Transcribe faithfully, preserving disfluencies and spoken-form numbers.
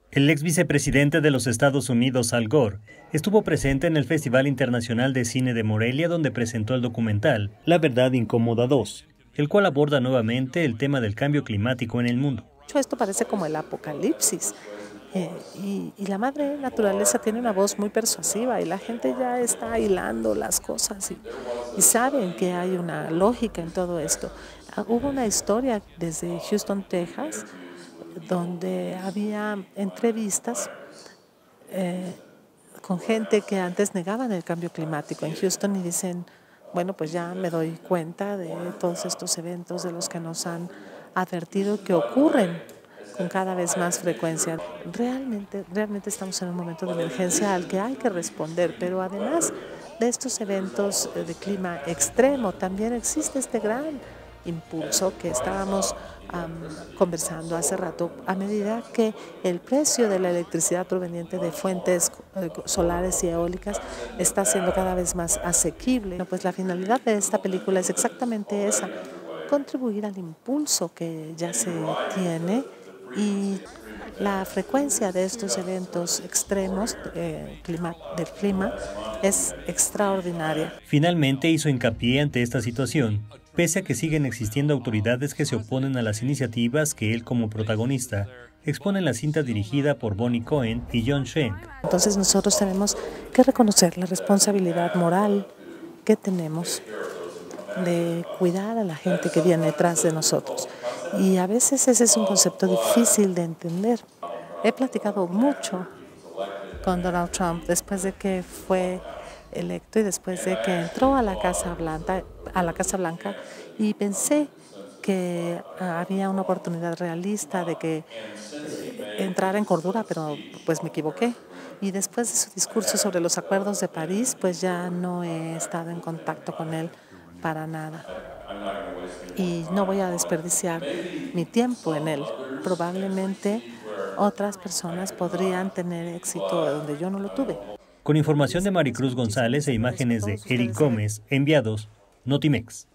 El ex vicepresidente de los Estados Unidos, Al Gore, estuvo presente en el Festival Internacional de Cine de Morelia, donde presentó el documental La Verdad Incómoda dos, el cual aborda nuevamente el tema del cambio climático en el mundo. Esto parece como el apocalipsis eh, y, y la madre naturaleza tiene una voz muy persuasiva y la gente ya está hilando las cosas y, y saben que hay una lógica en todo esto. Uh, hubo una historia desde Houston, Texas, donde había entrevistas eh, con gente que antes negaban el cambio climático en Houston y dicen, bueno, pues ya me doy cuenta de todos estos eventos de los que nos han advertido que ocurren con cada vez más frecuencia. Realmente, realmente estamos en un momento de emergencia al que hay que responder, pero además de estos eventos de clima extremo, también existe este gran impulso que estábamos um, conversando hace rato, a medida que el precio de la electricidad proveniente de fuentes eh, solares y eólicas está siendo cada vez más asequible. Bueno, pues la finalidad de esta película es exactamente esa, contribuir al impulso que ya se tiene y la frecuencia de estos eventos extremos eh, clima, del clima es extraordinaria. Finalmente hizo hincapié ante esta situación, pese a que siguen existiendo autoridades que se oponen a las iniciativas que él como protagonista expone en la cinta dirigida por Bonnie Cohen y John Schenck. Entonces nosotros tenemos que reconocer la responsabilidad moral que tenemos de cuidar a la gente que viene detrás de nosotros. Y a veces ese es un concepto difícil de entender. He platicado mucho con Donald Trump después de que fue electo y después de que entró a la Casa Blanca, a la Casa Blanca y pensé que había una oportunidad realista de que entrara en cordura, pero pues me equivoqué. Y después de su discurso sobre los acuerdos de París, pues ya no he estado en contacto con él para nada. Y no voy a desperdiciar mi tiempo en él. Probablemente otras personas podrían tener éxito donde yo no lo tuve. Con información de Maricruz González e imágenes de Eric Gómez, enviados Notimex.